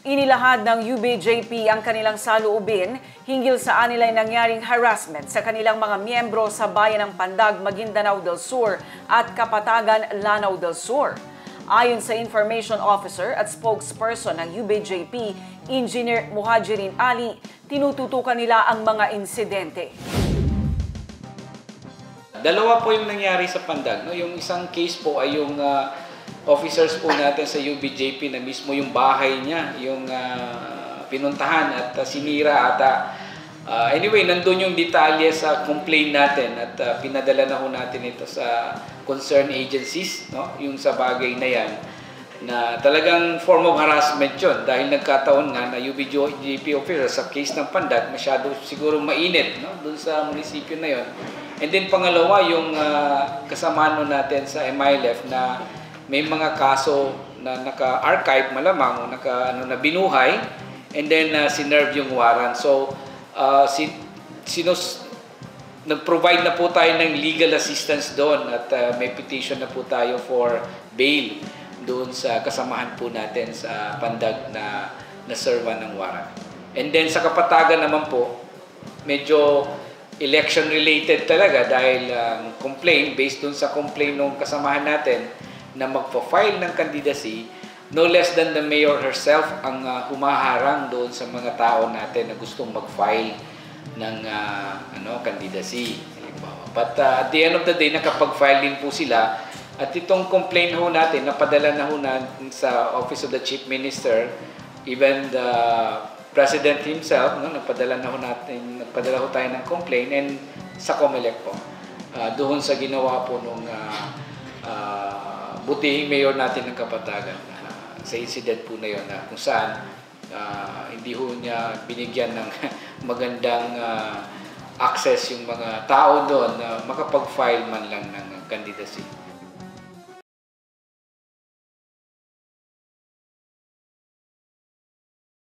Inilahad ng UBJP ang kanilang saloobin hinggil sa anilay nangyaring harassment sa kanilang mga miyembro sa bayan ng Pandag, Maguindanao del Sur at Kapatagan, Lanao del Sur. Ayon sa Information Officer at spokesperson ng UBJP, Engineer Muhajirin Ali, tinututukan nila ang mga insidente. Dalawa po yung nangyari sa Pandag. No? Yung isang case po ay yung officers po natin sa UBJP na mismo yung bahay niya, yung pinuntahan at sinira at anyway, nandun yung detalye sa complaint natin at pinadala na ho natin ito sa concerned agencies, no? Yung sa bagay na yan, na talagang form of harassment yun dahil nagkataon nga na UBJP officers sa case ng Pandag masyado siguro mainit, no? Dun sa munisipyo na yon. And then pangalawa, yung kasama natin sa MILF na may mga kaso na naka-archive malamang o na binuhay and then sinerve yung warrant. So nag-provide na po tayo ng legal assistance doon at may petition na po tayo for bail doon sa kasamahan po natin sa Pandag na serva ng warrant. And then sa Kapatagan naman po, medyo election related talaga dahil complaint based doon sa complaint ng kasamahan natin na magpa-file ng candidacy, no less than the mayor herself ang humaharang doon sa mga tao natin na gustong mag-file ng candidacy. But at the end of the day, nakapag-file din po sila at itong complaint ho natin, napadala na ho natin sa Office of the Chief Minister, even the President himself, no, nagpadala ho tayo ng complaint and sa COMELEC po. Doon sa ginawa po nung butihing mayor natin ng Kapatagan sa incident po na yun kung saan hindi ho niya binigyan ng magandang access yung mga tao doon na makapag-file man lang ng candidacy.